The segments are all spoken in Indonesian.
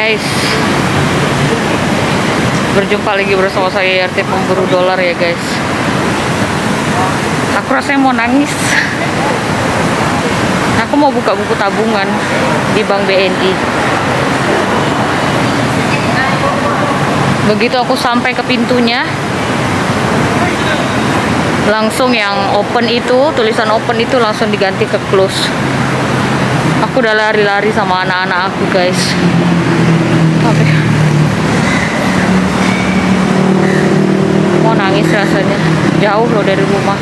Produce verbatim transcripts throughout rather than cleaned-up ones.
guys, berjumpa lagi bersama saya R T pemburu dolar ya guys. Aku rasanya mau nangis. Aku mau buka buku tabungan di Bank B N I. Begitu aku sampai ke pintunya, langsung yang open itu, tulisan open itu langsung diganti ke close. Aku udah lari-lari sama anak-anak aku guys. Oke. Mau nangis rasanya. Jauh loh dari rumah.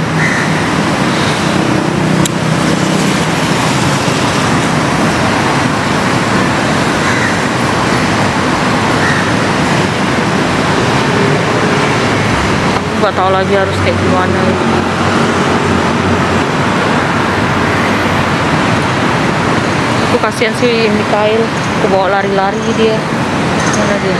Aku gak tahu lagi harus kayak gimana. Aku kasihan sih Mikael. Aku bawa lari-lari dia. Mana dia?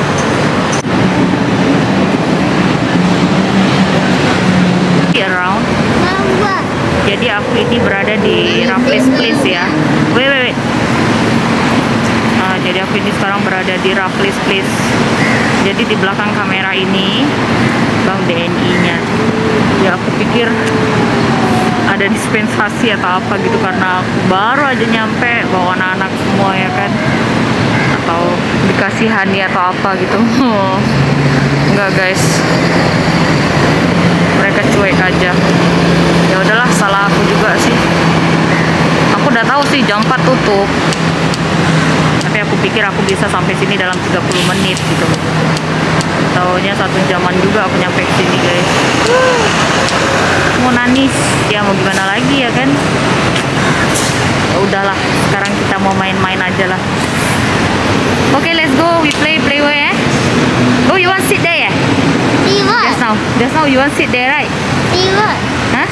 Around. Jadi aku ini berada di Raffles Place ya. Wait, wait, wait. Nah, jadi aku ini sekarang berada di Raffles Place. Jadi di belakang kamera ini Bank B N I-nya. Ya aku pikir ada dispensasi atau apa gitu karena aku baru aja nyampe bawa anak-anak semua ya kan. Atau dikasihani atau apa gitu. Enggak guys. Mereka cuek aja. Ya udahlah, salah aku juga sih. Aku udah tahu sih jam empat tutup. Tapi aku pikir aku bisa sampai sini dalam tiga puluh menit gitu. Taunya satu jaman juga aku nyampe sini guys. Mau nangis. Ya mau gimana lagi ya kan? Ya udahlah, sekarang kita mau main-main aja lah. Oke, okay, let's go. We play play where? Eh? Oh, you want sit there? Yeah? Just now, just now you want sit there, right? What? Huh?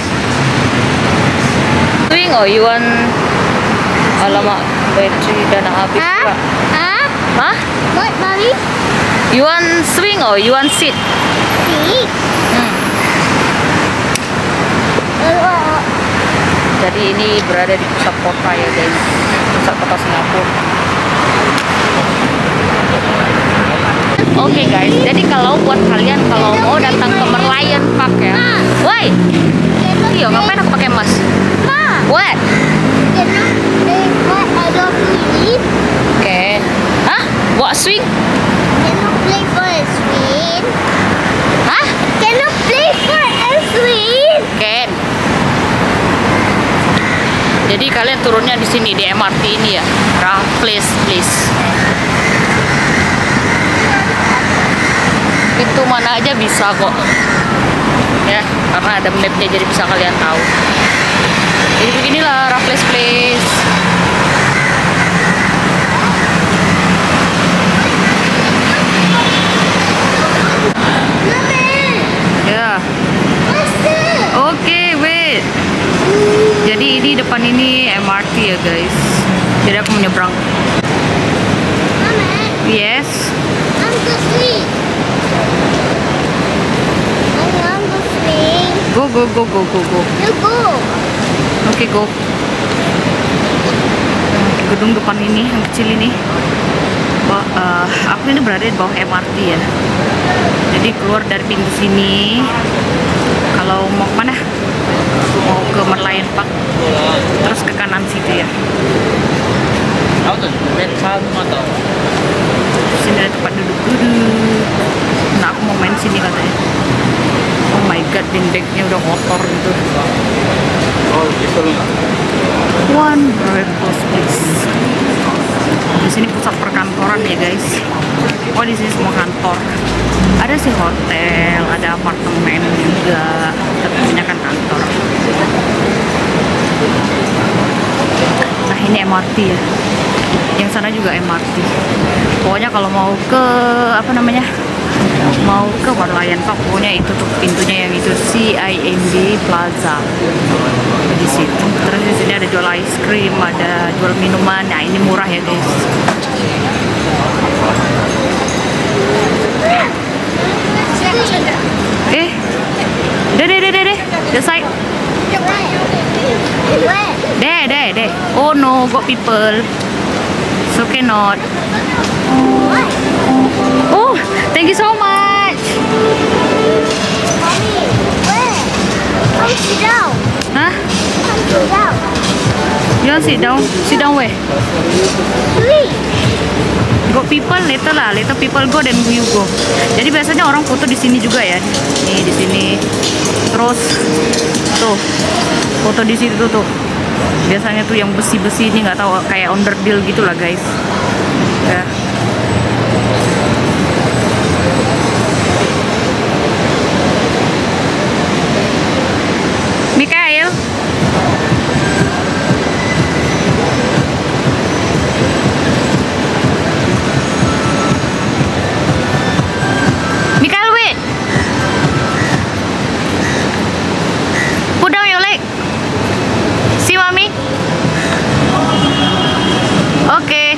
Swing or you want? Alamak, battery dah nak habis pula. Hah? Hah? What, Mommy? You want swing or you want sit? Sit. Hmm. Uh, Jadi ini berada di pusat kota ya guys, pusat kota Singapura. Oke okay guys, jadi kalau buat kalian kalau mau datang ke Merlion Park ya, woi, iyo ngapain aku pakai emas? Ma. What? Can you play what I don't believe? Oke, okay. Hah? What swing? Can you play for a swing? Hah? Can you play for a swing? Ken. Jadi kalian turunnya di sini di M R T ini ya, Raffles Place. Pintu mana aja bisa kok ya, karena ada mapnya jadi bisa kalian tahu. Jadi beginilah Raffles Place. Ya. Oke, wait. Jadi ini depan ini M R T ya guys. Jadi aku menyeberang. Mama. Yes. I'm to sleep. Go go go go go go. You go. Oke, okay, go. Gedung depan ini yang kecil ini. Bah, uh, aku ini berada di bawah M R T ya. Jadi keluar dari pintu sini. Kalau mau kemana? Mau ke Merlion Park. Terus ke kanan situ ya. Sini ada tempat duduk-duduk. Nah, aku mau main sini katanya. Oh my god, dindingnya udah kotor gitu. One Raffles Place. Di sini pusat perkantoran ya guys. Oh, di sini semua kantor. Ada sih hotel, ada apartemen juga, tapi kebanyakan kantor. Nah, ini M R T ya. Yang sana juga M R T. Pokoknya kalau mau ke apa namanya? Mau ke Merlion Park, pokoknya itu tuh pintunya yang itu C I M B Plaza di situ. Terus di sini ada jual ice cream, ada jual minuman. Nah, ini murah ya guys. Eh, deh deh deh deh, the side. There, there, there. Oh no, got people. So cannot. Oh, thank you so much. Mommy, where? Come sit down. Hah? Come sit down. You want sit down? Sit down where? Three. Go people later lah, later people go then you go. Jadi biasanya orang foto di sini juga ya. Nih di sini. Terus tuh foto di situ tuh. Biasanya tuh yang besi-besi ini nggak tahu kayak onderdil gitulah guys. Ya. Mikael. Mikael, wait. Put down your leg. See mommy? Okay.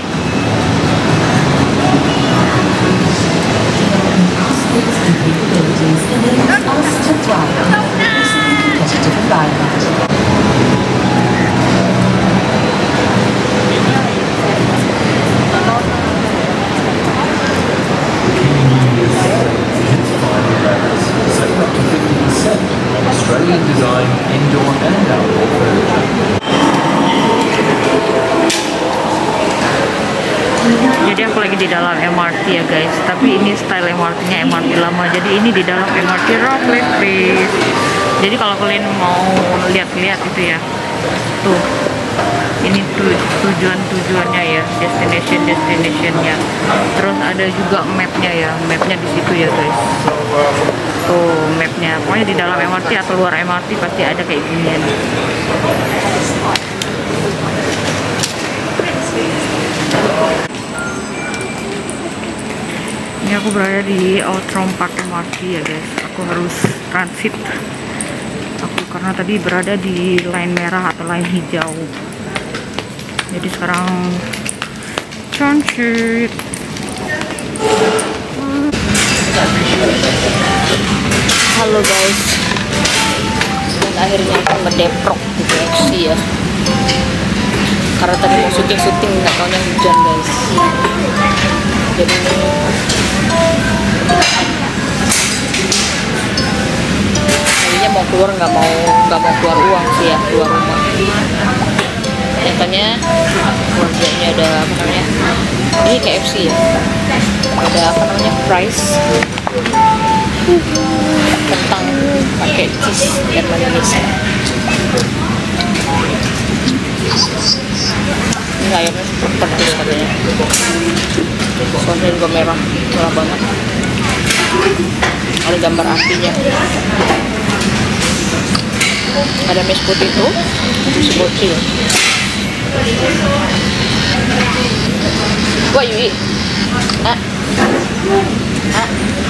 Australian design, indoor and outdoor furniture. Jadi aku lagi di dalam M R T ya guys. Tapi ini style M R T-nya M R T lama. Jadi ini di dalam M R T Raffles Place. Jadi kalau kalian mau lihat-lihat itu ya, tuh ini tuh tujuan-tujuannya ya, destination destinationnya. Terus ada juga mapnya ya, mapnya di situ ya guys. Tuh mapnya. Pokoknya di dalam M R T atau luar M R T pasti ada kayak ginian. Ini aku berada di Outram Park M R T ya guys. Aku harus transit. Aku karena tadi berada di line merah atau line hijau. Jadi sekarang transit. Halo guys. Dan akhirnya aku ngedeprok di K F C ya. Karena tadi mau syuting-syuting nggak taunya hujan guys. Jadi tadinya mau keluar nggak mau nggak mau keluar uang sih ya, keluar rumah. Nyatanya keluarganya ada apa namanya, ini K F C ya, ada apa namanya price kentang pakai cheese dan mayones. Ini ayamnya super pedas katanya. Soalnya juga merah, merah banget. Ada gambar apinya. Ada mashed potato, si bocil. What you eat? Ah, ah.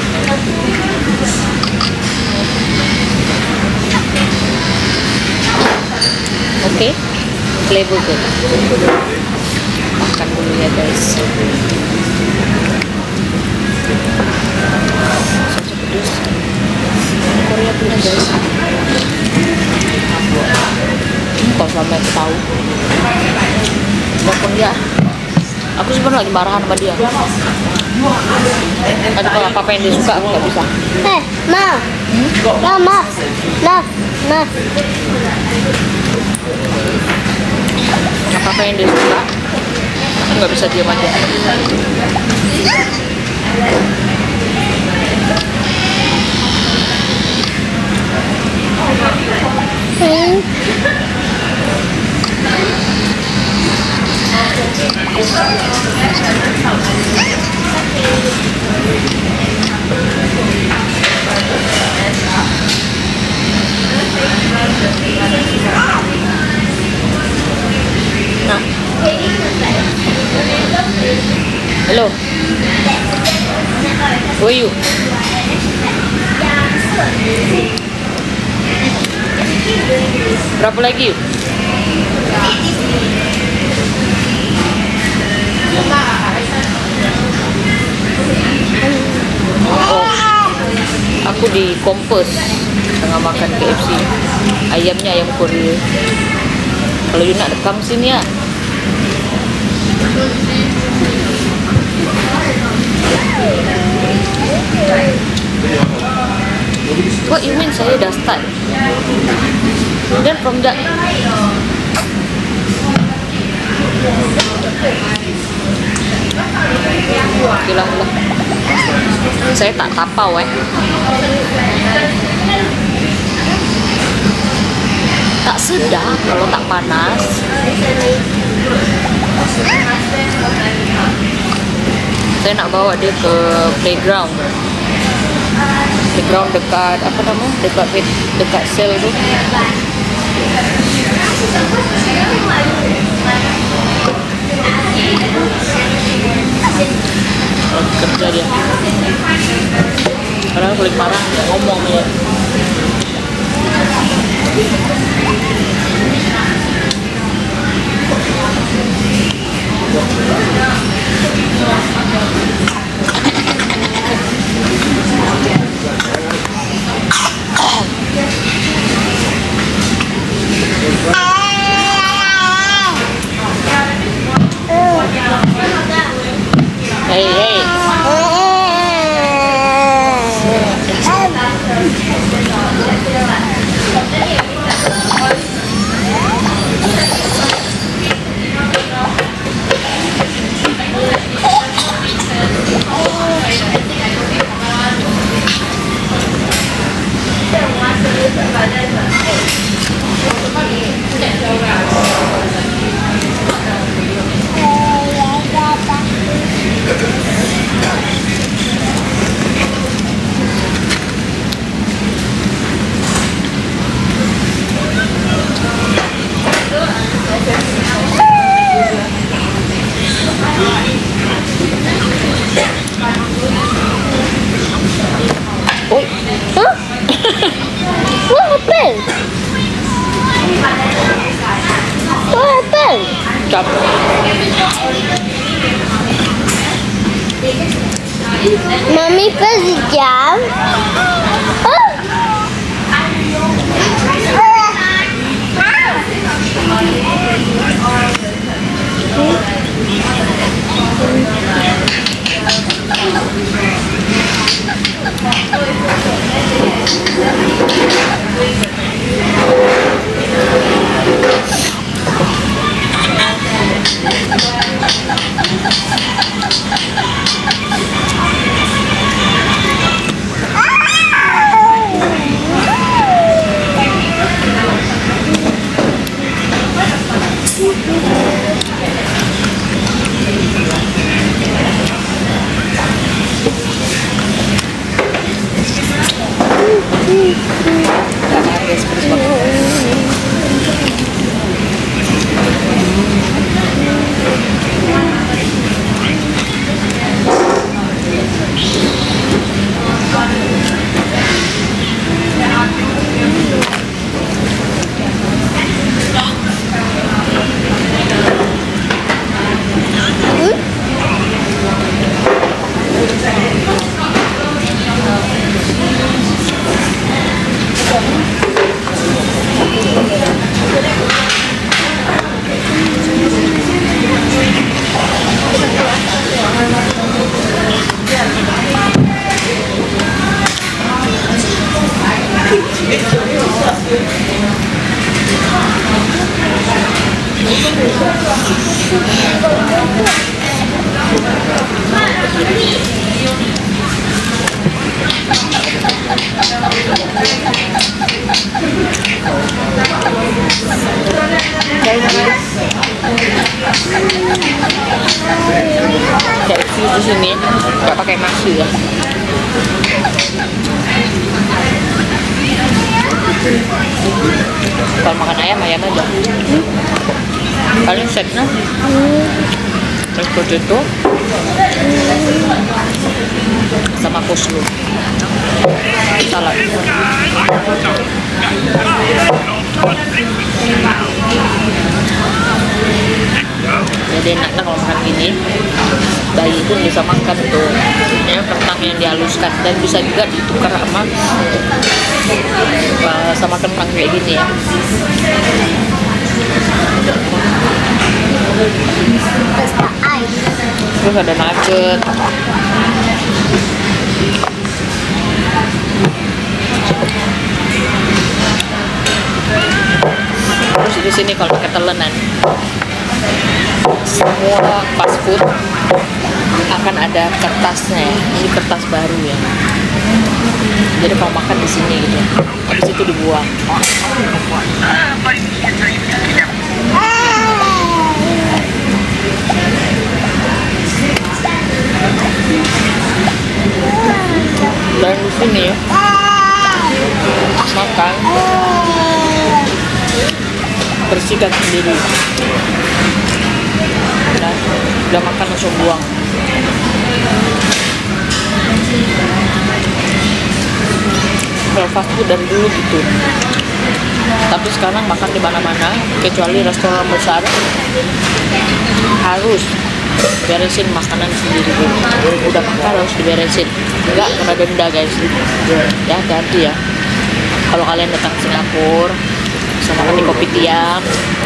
Oke, okay. Flavor good. Makan dulu ya guys. Sosok pedas. Korea punya guys. Hmm, kalau selama itu tahu. Walaupun dia, aku sebenarnya lagi marahan sama dia. Tapi kalau apa yang dia suka aku nggak bisa. Eh, ma. Hmm? Ma, ma. Ma, ma. Apa yang dia suka aku nggak bisa diam aja. Hmm. Nah. Hello. Where are you? Berapa lagi yuk? Oh, aku di Kompos tengah makan K F C. Ayamnya ayam Korea. Kalau you nak rekam sini ya. What you mean saya dah start? Then from that okay lah, lah. Saya tak tapau eh. Tak sedap kalau tak panas. Saya nak bawa dia ke playground. Playground dekat apa nama? Dekat dekat sel tu. Oh, kerja dia. Kadang paling parah dia ngomong ya. Hey, hey. Oi. Huh? What happened? What happened? Stop. Mommy kasih jam. Huh? Selfie di sini nggak pakai masker ya. Kalau makan ayam ayam aja. Paling setnya terus potato sama coleslaw salad. Jadi enaknya kalau makan gini, bayi pun bisa makan tuh. Ya, kentang yang dihaluskan dan bisa juga ditukar sama sama kentang kayak gini ya. Terus ada nugget. sini kalau ketelenan. Semua fast food akan ada kertasnya ya. Ini kertas baru ya. Jadi kalau makan di sini gitu, habis itu dibuang. Dan di sini makan bersihkan sendiri. Nah, udah makan langsung buang. Kalau fast food dari dulu gitu. Tapi sekarang makan di mana-mana, kecuali restoran besar harus beresin makanan sendiri dulu. Udah makan harus diberesin. Enggak kena denda guys. Ya hati-hati ya. Kalau kalian datang Singapura, bisa makan di kopitiam.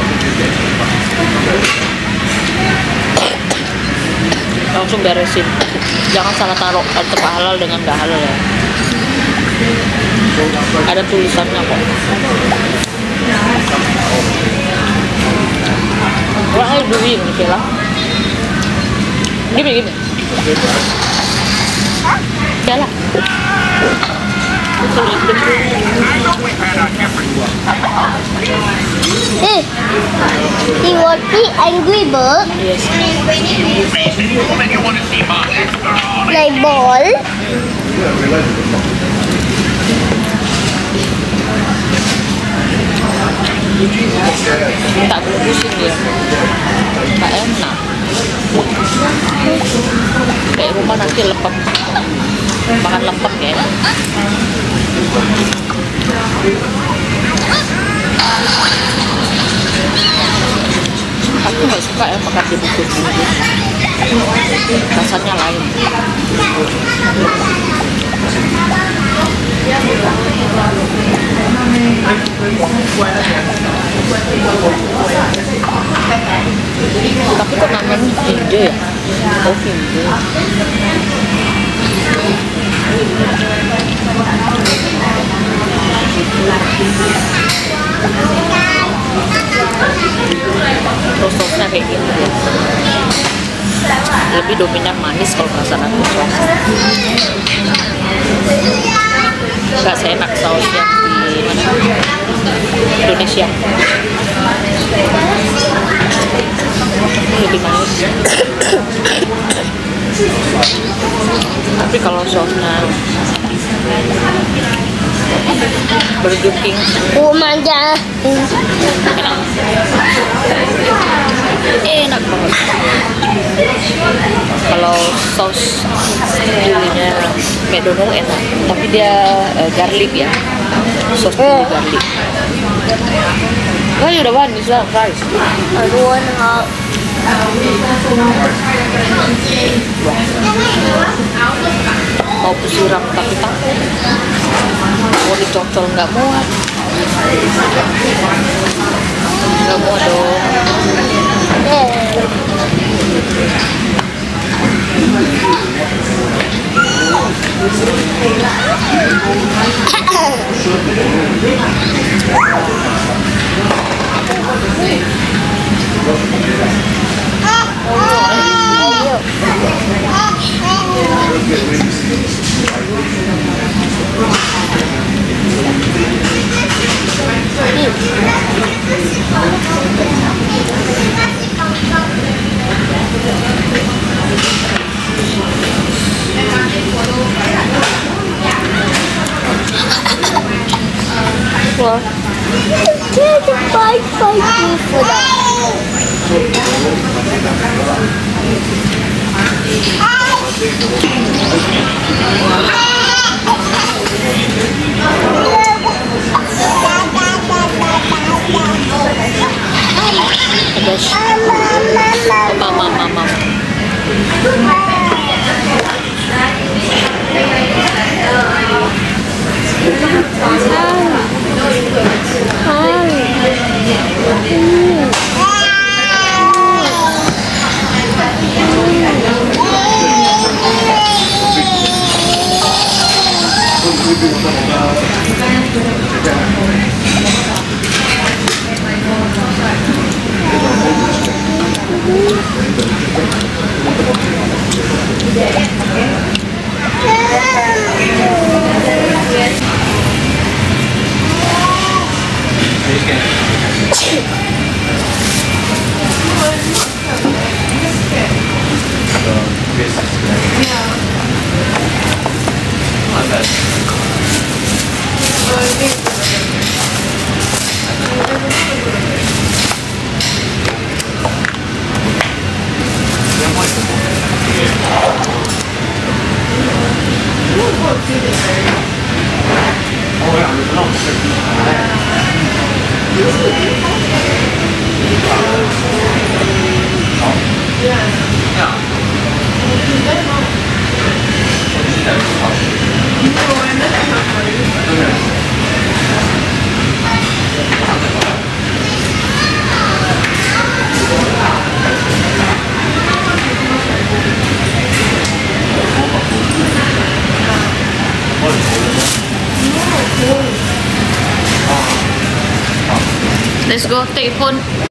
Langsung beresin. Jangan salah taruh antara halal dengan gak halal ya. Ada tulisannya kok. What are you doing, Michaela? Gini, gini. Jalan. Eh, you want the Angry Bird? Yes. Play ball. Tak boleh pusing dia. Tak enak. Kayak rumah nanti lempem. Makan lempem ya. Aku nggak suka ya makan dibungkus-bungkus. Rasanya lain. Tapi kok namanya Indo ya? Oh, Indo. Terus sosnya kayak gitu ya. Lebih dominan manis kalau perasaan aku sos. Gak seenak saus yang di mana? Indonesia. Ini lebih manis. Tapi kalau sausnya Burger King Oh, manja. enak banget. Kalau saus chilinya McDonald enak, tapi dia uh, garlic ya, saus chili garlic. Oh, you the one is that rice. I don't want to. Mau siram tapi takut, mau dicocol nggak muat, nggak muat dong. Well, there's a fight fight me for that. Pedas. Mama, mama. Let's go take phone.